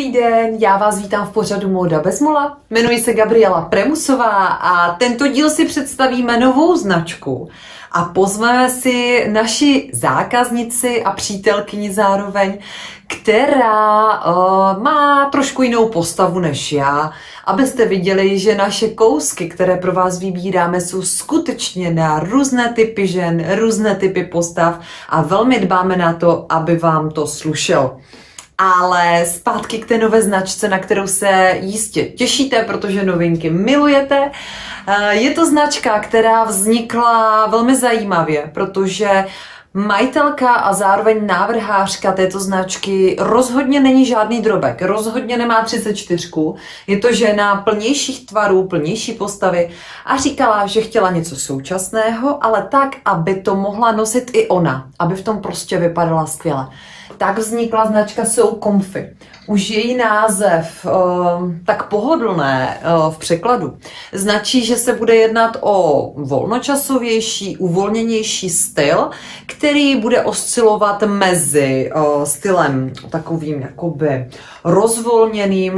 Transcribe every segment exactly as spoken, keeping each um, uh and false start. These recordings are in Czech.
Dobrý den, já vás vítám v pořadu Móda bez mola. Jmenuji se Gabriela Premusová a tento díl si představíme novou značku a pozveme si naši zákaznici a přítelkyni zároveň, která uh, má trošku jinou postavu než já, abyste viděli, že naše kousky, které pro vás vybíráme, jsou skutečně na různé typy žen, různé typy postav a velmi dbáme na to, aby vám to slušelo. Ale zpátky k té nové značce, na kterou se jistě těšíte, protože novinky milujete. Je to značka, která vznikla velmi zajímavě, protože majitelka a zároveň návrhářka této značky rozhodně není žádný drobek, rozhodně nemá třicet čtyři. Je to žena plnějších tvarů, plnější postavy a říkala, že chtěla něco současného, ale tak, aby to mohla nosit i ona, aby v tom prostě vypadala skvěle. Tak vznikla značka So Comfy. Už její název, tak pohodlné v překladu, značí, že se bude jednat o volnočasovější, uvolněnější styl, který bude oscilovat mezi stylem takovým jakoby rozvolněným,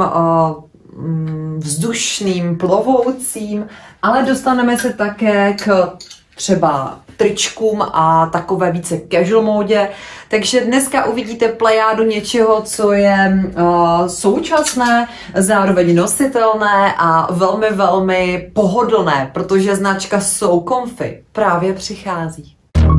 vzdušným, plovoucím, ale dostaneme se také k třeba tričkům a takové více casual módě. Takže dneska uvidíte plejádu něčeho, co je uh, současné, zároveň nositelné a velmi, velmi pohodlné, protože značka So Comfy právě přichází.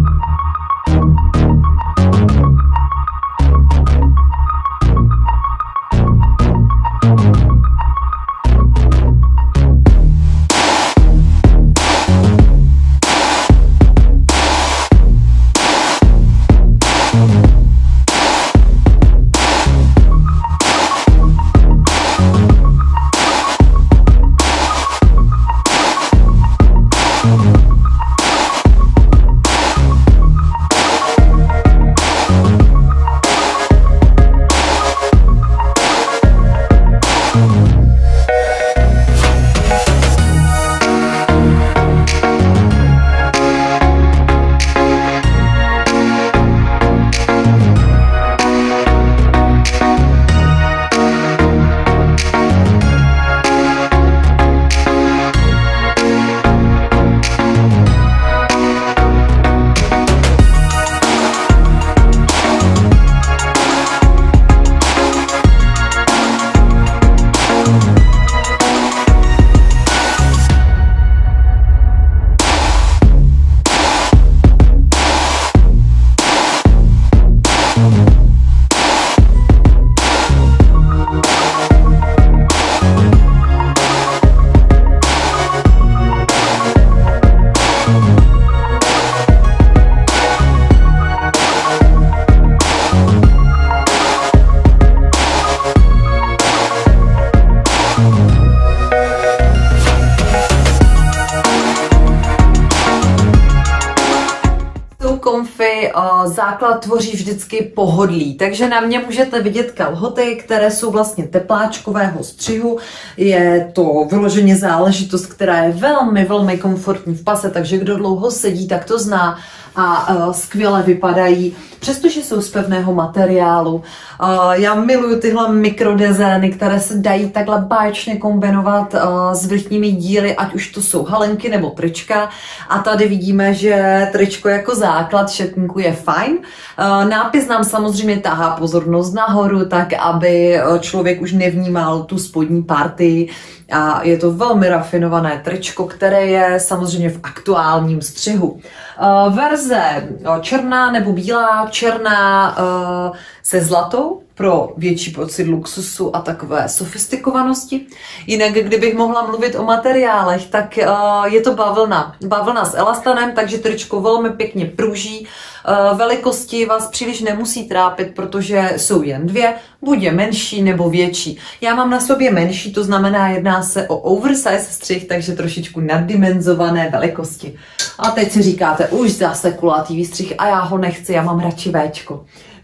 Comfy základ tvoří vždycky pohodlí, takže na mě můžete vidět kalhoty, které jsou vlastně tepláčkového střihu. Je to vyloženě záležitost, která je velmi, velmi komfortní v pase, takže kdo dlouho sedí, tak to zná a uh, skvěle vypadají, přestože jsou z pevného materiálu. Uh, já miluju tyhle mikrodezény, které se dají takhle báječně kombinovat uh, s vrchními díly, ať už to jsou halenky nebo trička. A tady vidíme, že tričko jako základ šatníku je fajn. Uh, nápis nám samozřejmě tahá pozornost nahoru, tak aby člověk už nevnímal tu spodní partii. A je to velmi rafinované tričko, které je samozřejmě v aktuálním střihu. Uh, verze černá nebo bílá, černá uh, se zlatou pro větší pocit luxusu a takové sofistikovanosti. Jinak, kdybych mohla mluvit o materiálech, tak uh, je to bavlna. Bavlna s elastanem, takže tričko velmi pěkně pruží. Uh, velikosti vás příliš nemusí trápit, protože jsou jen dvě, buď je menší nebo větší. Já mám na sobě menší, to znamená, jedná se o oversize střih, takže trošičku naddimenzované velikosti. A teď si říkáte, už zase kulatý výstřih a já ho nechci, já mám radši véčko.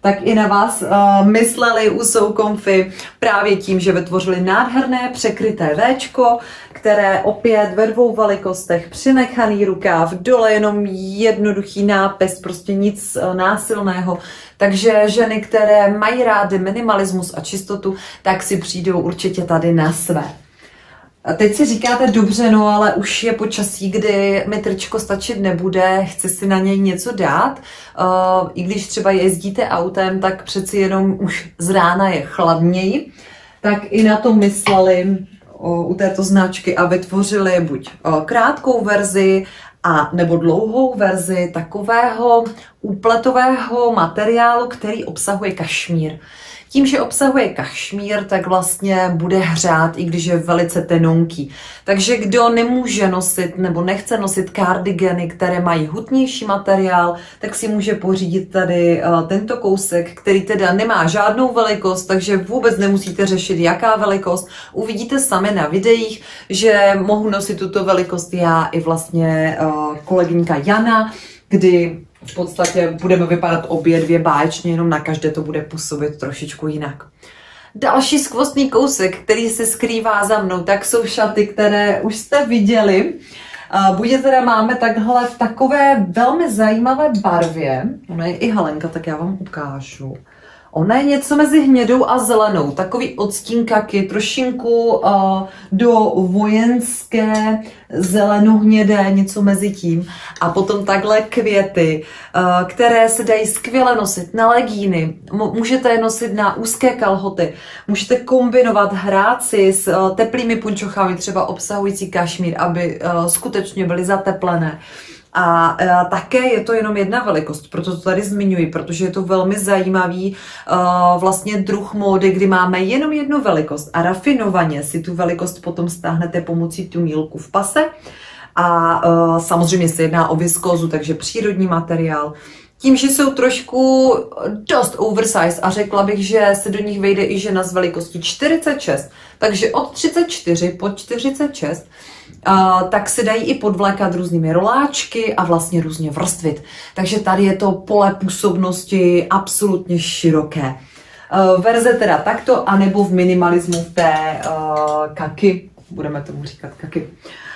tak i na vás uh, mysleli u So Comfy právě tím, že vytvořili nádherné překryté véčko, které opět ve dvou velikostech, přinechaný rukáv, dole jenom jednoduchý nápis, prostě nic uh, násilného. Takže ženy, které mají rády minimalismus a čistotu, tak si přijdou určitě tady na své. A teď si říkáte, dobře, no ale už je počasí, kdy mi tričko stačit nebude, chci si na něj něco dát. Uh, I když třeba jezdíte autem, tak přeci jenom už z rána je chladněji. Tak i na to mysleli uh, u této značky a vytvořili buď uh, krátkou verzi, a nebo dlouhou verzi takového úpletového materiálu, který obsahuje kašmír. Tím, že obsahuje kašmír, tak vlastně bude hřát, i když je velice tenonký. Takže kdo nemůže nosit nebo nechce nosit kardigany, které mají hutnější materiál, tak si může pořídit tady uh, tento kousek, který teda nemá žádnou velikost, takže vůbec nemusíte řešit, jaká velikost. Uvidíte sami na videích, že mohu nosit tuto velikost já i vlastně uh, kolegyňka Jana, kdy v podstatě budeme vypadat obě dvě báječně, jenom na každé to bude působit trošičku jinak. Další skvostný kousek, který se skrývá za mnou, tak jsou šaty, které už jste viděli. Buď teda máme takhle v takové velmi zajímavé barvě. Ona je i Helenka, tak já vám ukážu. Ona je něco mezi hnědou a zelenou, takový odstín kaky, trošinku uh, do vojenské zelenohnědé, něco mezi tím. A potom takhle květy, uh, které se dají skvěle nosit na legíny, můžete je nosit na úzké kalhoty, můžete kombinovat, hrát si s uh, teplými punčochami, třeba obsahující kašmír, aby uh, skutečně byly zateplené. A e, také je to jenom jedna velikost, proto to tady zmiňuji, protože je to velmi zajímavý e, vlastně druh módy, kdy máme jenom jednu velikost a rafinovaně si tu velikost potom stáhnete pomocí tunílku v pase. A e, samozřejmě se jedná o viskózu, takže přírodní materiál. Tím, že jsou trošku dost oversize a řekla bych, že se do nich vejde i žena z velikostí čtyřicet šest, takže od třicet čtyři po čtyřicet šest, uh, tak se dají i podvlékat různými roláčky a vlastně různě vrstvit. Takže tady je to pole působnosti absolutně široké. Uh, verze teda takto, anebo v minimalismu v té uh, kaky, budeme tomu říkat kaky.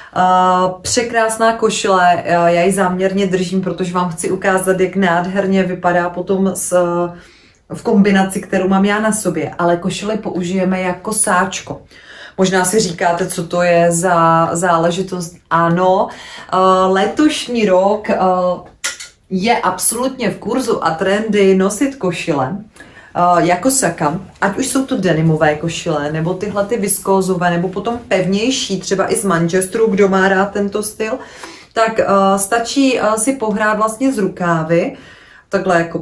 Uh, překrásná košile, uh, já ji záměrně držím, protože vám chci ukázat, jak nádherně vypadá potom s, uh, v kombinaci, kterou mám já na sobě, ale košile použijeme jako sáčko. Možná si říkáte, co to je za záležitost. Ano, uh, letošní rok uh, je absolutně v kurzu a trendy nosit košile. Uh, jako saka, ať už jsou to denimové košile, nebo tyhle ty viskózové, nebo potom pevnější, třeba i z Manchesteru, kdo má rád tento styl, tak uh, stačí uh, si pohrát vlastně z rukávy, takhle jako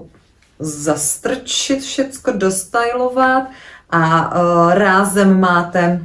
zastrčit všecko, dostylovat a uh, rázem máte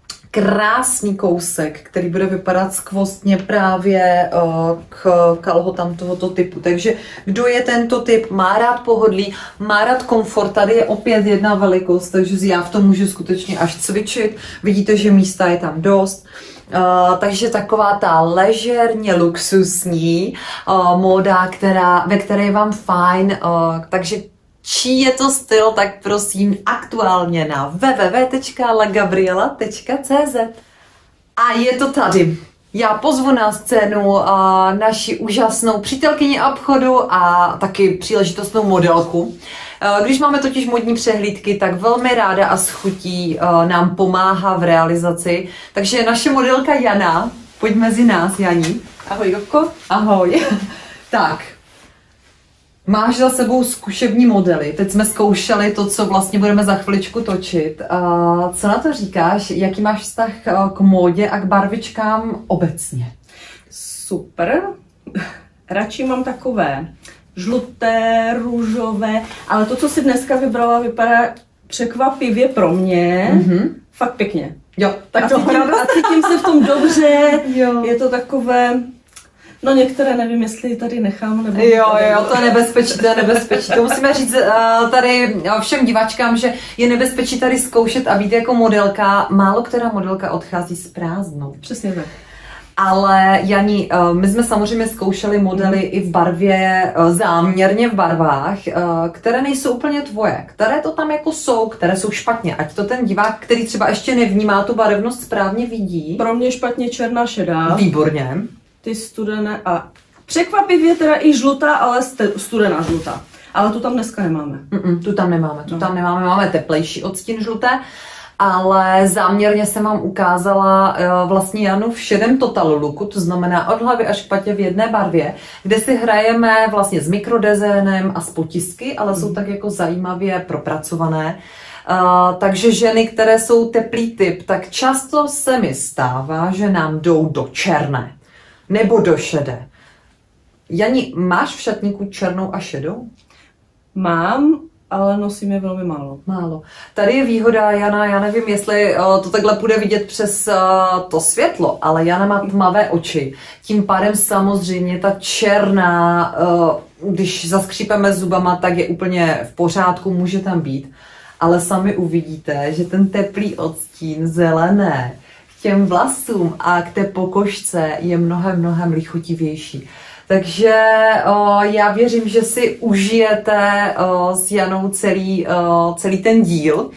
krásný kousek, který bude vypadat skvostně právě uh, k kalhotám tohoto typu. Takže kdo je tento typ, má rád pohodlí, má rád komfort, tady je opět jedna velikost, takže já v tom můžu skutečně až cvičit. Vidíte, že místa je tam dost. Uh, takže taková ta ležerně luxusní uh, móda, která, ve které je vám fajn, uh, takže čí je to styl, tak prosím aktuálně na w w w tečka la gabriela tečka c z. A je to tady. Já pozvu na scénu uh, naši úžasnou přítelkyni obchodu a taky příležitostnou modelku. Uh, když máme totiž modní přehlídky, tak velmi ráda a s chutí uh, nám pomáhá v realizaci. Takže naše modelka Jana, pojď mezi nás, Janí. Ahoj, Joko. Ahoj. Tak. Máš za sebou zkušební modely. Teď jsme zkoušeli to, co vlastně budeme za chviličku točit. A co na to říkáš? Jaký máš vztah k módě a k barvičkám obecně? Super. Radši mám takové žluté, růžové, ale to, co si dneska vybrala, vypadá překvapivě pro mě. Mm-hmm. Fakt pěkně. Jo, tak a, cítím, a cítím se v tom dobře. Jo. Je to takové... No některé nevím, jestli tady nechám, nebo... Jo, jo, to je nebezpečí, to je nebezpečí. To musíme říct uh, tady všem diváčkám, že je nebezpečí tady zkoušet a být jako modelka. Málo která modelka odchází s prázdnou. Přesně tak. Ale Jani, my jsme samozřejmě zkoušeli modely i v barvě, záměrně v barvách, které nejsou úplně tvoje, které to tam jako jsou, které jsou špatně, ať to ten divák, který třeba ještě nevnímá tu barevnost, správně vidí. Pro mě špatně černá šedá. Výborně. Ty studené a překvapivě teda i žlutá, ale studená žlutá. Ale tu tam dneska nemáme. Mm-mm, tu tam nemáme, tu no. tam nemáme, máme teplejší odstín žluté. Ale záměrně jsem vám ukázala uh, vlastně Janu v šedém total looku, to znamená od hlavy až k patě v jedné barvě, kde si hrajeme vlastně s mikrodezénem a s potisky, ale mm. jsou tak jako zajímavě propracované. Uh, takže ženy, které jsou teplý typ, tak často se mi stává, že nám jdou do černé nebo do šedé. Jani, máš v šatníku černou a šedou? Mám, ale nosím je velmi málo. Málo. Tady je výhoda, Jana, já nevím, jestli uh, to takhle bude vidět přes uh, to světlo, ale Jana má tmavé oči. Tím pádem samozřejmě ta černá, uh, když zaskřípeme zubama, tak je úplně v pořádku, může tam být. Ale sami uvidíte, že ten teplý odstín zelené k těm vlasům a k té pokožce je mnohem, mnohem lichotivější. Takže o, já věřím, že si užijete o, s Janou celý, o, celý ten díl, o,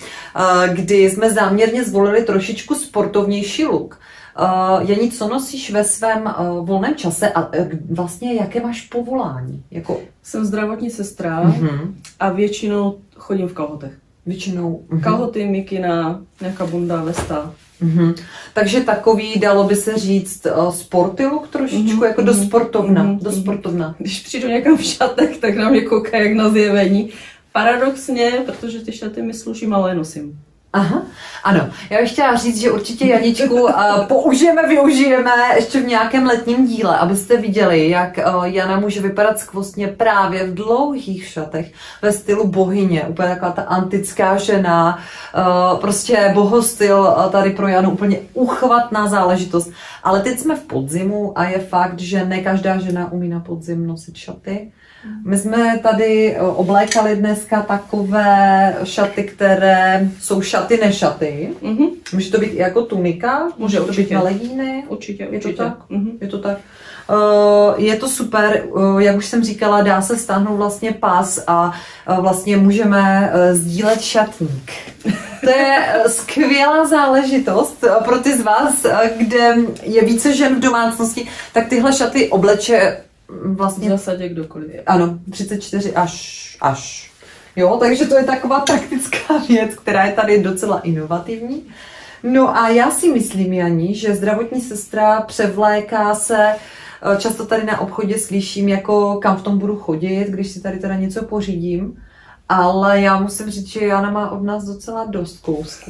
kdy jsme záměrně zvolili trošičku sportovnější look. Jani, co nosíš ve svém o, volném čase a vlastně jaké máš povolání? Jako... Jsem zdravotní sestra mm-hmm. a většinou chodím v kalhotech. Většinou? Mm-hmm. Kalhoty, mikina, nějaká bunda, vesta. Mm-hmm. Takže takový, dalo by se říct, uh, sporty look trošičku, mm-hmm. jako do sportovna, mm-hmm. do sportovna. Když přijdu někam v šatech, tak na mě kouká jak na zjevení. Paradoxně, protože ty šaty mi sluší, ale nosím. Aha, ano. Já bych chtěla říct, že určitě Janičku uh, použijeme, využijeme ještě v nějakém letním díle, abyste viděli, jak uh, Jana může vypadat skvostně právě v dlouhých šatech ve stylu bohyně, úplně taková ta antická žena, uh, prostě bohostyl uh, tady pro Janu úplně uchvatná záležitost. Ale teď jsme v podzimu a je fakt, že ne každá žena umí na podzim nosit šaty. My jsme tady oblékali dneska takové šaty, které jsou šaty nešaty. Mm-hmm. Může to být i jako tunika, může to být na legíny. Určitě, je určitě. To tak? Mm-hmm. Je to tak. Uh, je to super, uh, jak už jsem říkala, dá se stáhnout vlastně pás a uh, vlastně můžeme uh, sdílet šatník. To je uh, skvělá záležitost uh, pro ty z vás, uh, kde je více žen v domácnosti, tak tyhle šaty obleče vlastně... V zásadě kdokoliv. Ano, třicet čtyři až, až. Jo, takže to je taková praktická věc, která je tady docela inovativní. No a já si myslím, Jani, že zdravotní sestra převléká se, často tady na obchodě slyším, jako kam v tom budu chodit, když si tady teda něco pořídím, ale já musím říct, že Jana má od nás docela dost kousků.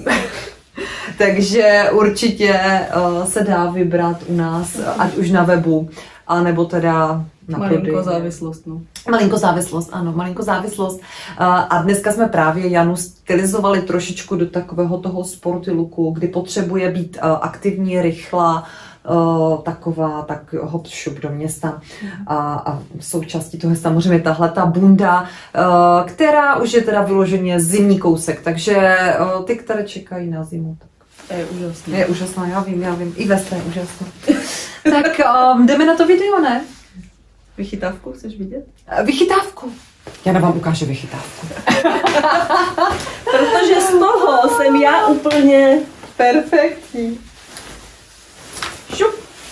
Takže určitě uh, se dá vybrat u nás, ať už na webu, a nebo teda na malinko prodej. závislost, no. Malinko závislost, ano, malinko závislost. A dneska jsme právě Janu stylizovali trošičku do takového toho sporty looku, kdy potřebuje být aktivní, rychlá, taková, tak hop šup do města. A, a součástí toho je samozřejmě tahle ta bunda, která už je teda vyloženě zimní kousek, takže ty, které čekají na zimu, tak je úžasná. Je úžasná, já vím, já vím. I Vestra je úžasná. Tak um, jdeme na to video, ne? Vychytávku chceš vidět? Vychytávku. Jana vám ukáže vychytávku. Protože z toho jsem já úplně perfektní. Šup.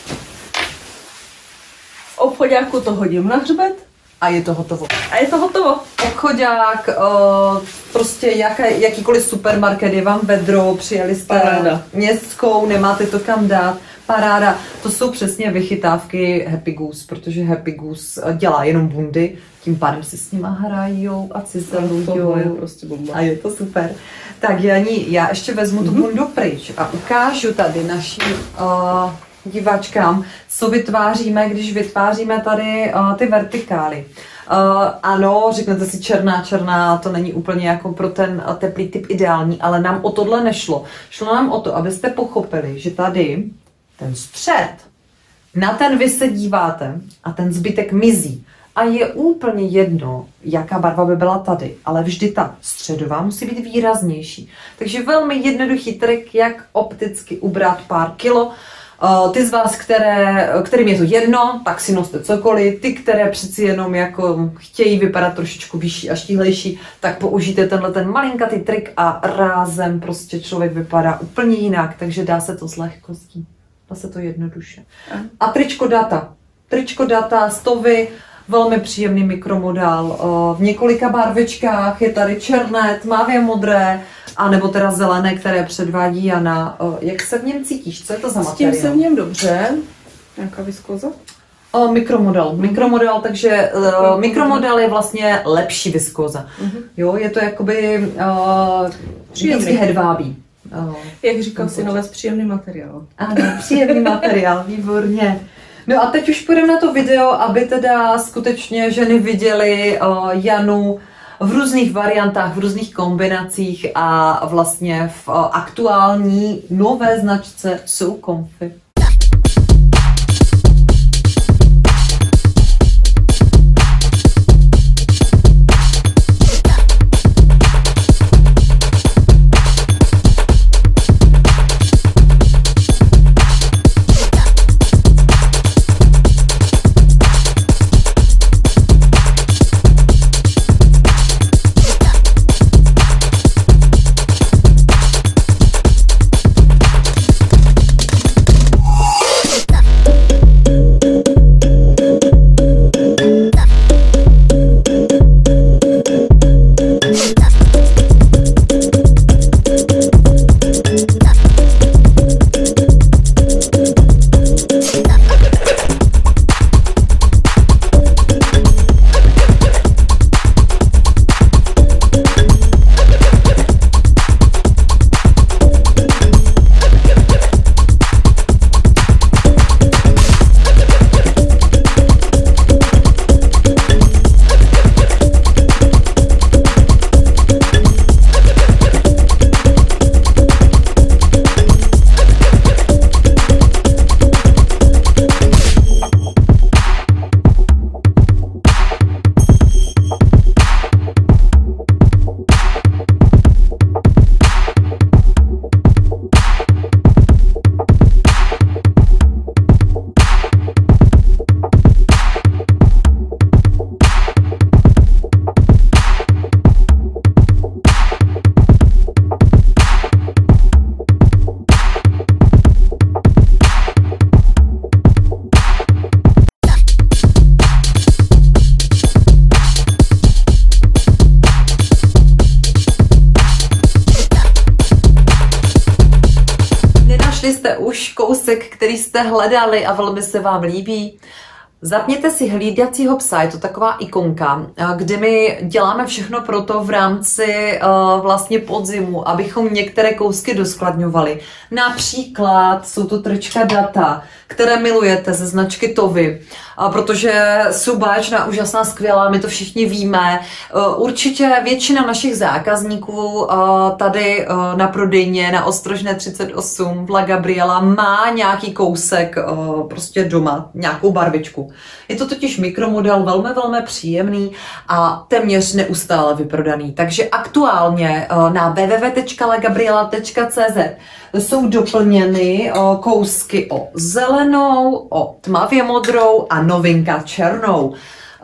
V obchoďáku to hodím na hřbet. A je to hotovo. A je to hotovo. Obchoďák, uh, prostě jaké, jakýkoliv supermarket, je vám vedro, přijeli jste Paráda. městskou, nemáte to kam dát. Paráda. To jsou přesně vychytávky Happy Goose, protože Happy Goose dělá jenom bundy, tím pádem si s nima hrajou a cizelujou. Je prostě bomba. A je to super. Tak Jani, já ještě vezmu mm-hmm. tu bundu pryč a ukážu tady našim uh, diváčkám, co vytváříme, když vytváříme tady uh, ty vertikály. Uh, ano, řeknete si černá, černá, to není úplně jako pro ten uh, teplý typ ideální, ale nám o tohle nešlo. Šlo nám o to, abyste pochopili, že tady ten střed, na ten vy se díváte a ten zbytek mizí. A je úplně jedno, jaká barva by byla tady, ale vždy ta středová musí být výraznější. Takže velmi jednoduchý trik, jak opticky ubrat pár kilo. Ty z vás, které, kterým je to jedno, tak si noste cokoliv. Ty, které přeci jenom jako chtějí vypadat trošičku vyšší a štíhlejší, tak použijte tenhle ten malinkatý trik a rázem prostě člověk vypadá úplně jinak, takže dá se to s lehkostí. Dá se to jednoduše. A tričko Data. Tričko Data, stovy, velmi příjemný mikromodál. V několika barvičkách je tady černé, tmavě modré, a nebo teda zelené, které předvádí Jana. Jak se v něm cítíš? Co je to za materiál? S tím se v něm dobře. Nějaká viskóza? O, mikromodel. Mikromodel, takže uh, mikromodel je vlastně lepší viskóza. Uh-huh. Jo, je to jakoby uh, vždycky hedvábí. Uh, Jak říkal synovec, příjemný materiál. Ano, příjemný materiál, výborně. No a teď už půjdeme na to video, aby teda skutečně ženy viděly uh, Janu v různých variantách, v různých kombinacích a vlastně v uh, aktuální nové značce So Comfy. Jste už kousek, který jste hledali a velmi se vám líbí? Zapněte si hlídacího psa, je to taková ikonka, kde my děláme všechno pro to v rámci uh, vlastně podzimu, abychom některé kousky doskladňovali. Například jsou to trička Data, které milujete ze značky Tovy, uh, protože jsou báječná, úžasná, skvělá, my to všichni víme. Uh, určitě většina našich zákazníků uh, tady uh, na prodejně na Ostrožné třicet osm v La Gabriela má nějaký kousek uh, prostě doma, nějakou barvičku. Je to totiž mikromodel, velmi, velmi příjemný a téměř neustále vyprodaný. Takže aktuálně na w w w tečka la gabriela tečka c z jsou doplněny kousky o zelenou, o tmavě modrou a novinka černou.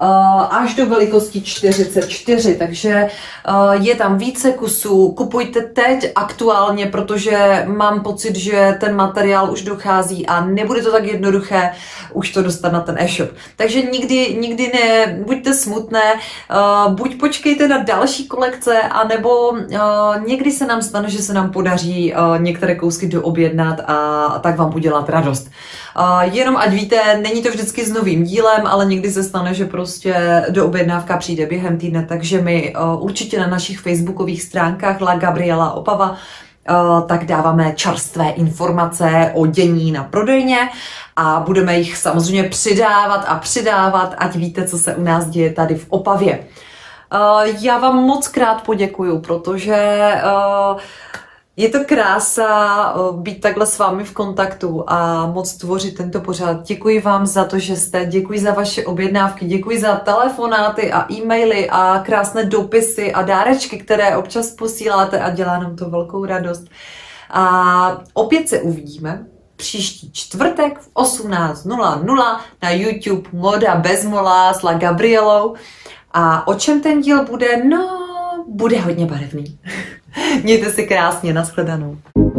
Až do velikosti čtyřicet čtyři, takže je tam více kusů. Kupujte teď aktuálně, protože mám pocit, že ten materiál už dochází a nebude to tak jednoduché už to dostat na ten e-shop. Takže nikdy, nikdy ne, buďte smutné, buď počkejte na další kolekce, anebo někdy se nám stane, že se nám podaří některé kousky doobjednat a tak vám udělat radost. Jenom ať víte, není to vždycky s novým dílem, ale někdy se stane, že prostě doobjednávka přijde během týdne, takže my určitě na našich facebookových stránkách La Gabriela Opava tak dáváme čerstvé informace o dění na prodejně a budeme jich samozřejmě přidávat a přidávat, ať víte, co se u nás děje tady v Opavě. Já vám moc krát poděkuju, protože je to krása být takhle s vámi v kontaktu a moc tvořit tento pořad. Děkuji vám za to, že jste, děkuji za vaše objednávky, děkuji za telefonáty a e-maily a krásné dopisy a dárečky, které občas posíláte a dělá nám to velkou radost. A opět se uvidíme příští čtvrtek v osmnáct nula nula na YouTube Móda bez mola s La Gabrielou. A o čem ten díl bude? No, bude hodně barevný. Mějte si krásně, nashledanou.